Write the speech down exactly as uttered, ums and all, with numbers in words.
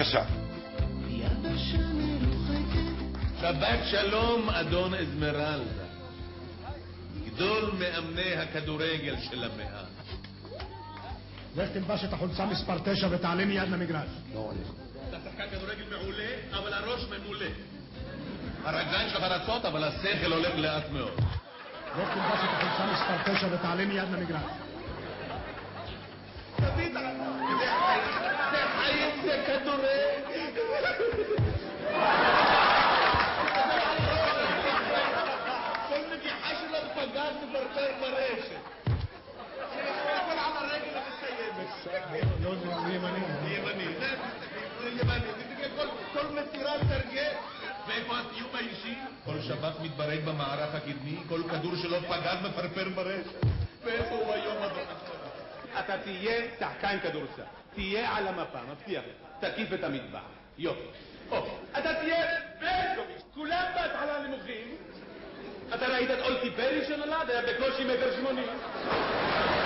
בבקשה. שבת שלום, אדון אזמרלדה. גדול מאמני הכדורגל של המאה. לך תלבש את החולצה מספר תשע ותעלה מיד למגרש. לא הולך. אתה שחקן כדורגל מעולה, אבל הראש ממולא. הרגליים שלך רצות, אבל השכל הולך לאט מאוד. לך תלבש את החולצה מספר תשע ותעלה מיד למגרש. תביט, זה חיים, זה כדורגל. כל נגיחה שלו פגעת מפרפר ברשת. כל עם הרגל המסיימת. לא, זה ימני. ימני, זה ימני. כל מסירה תרגל. ואיפה הסיום האישי? כל שבת מתברג במערך הקדמי, כל כדור שלו פגעת מפרפר ברשת. ואיפה הוא היום אדון? אתה תהיה שחקן כדורסל. תהיה על המפה, מבטיח לך. תקיף את המטבח. יופי. אתה תהיה ברקוביץ'. כולם בהתחלה נמוכים. אתה ראית את אולטי פרי שנולד? היה בקושי מטר שמונים.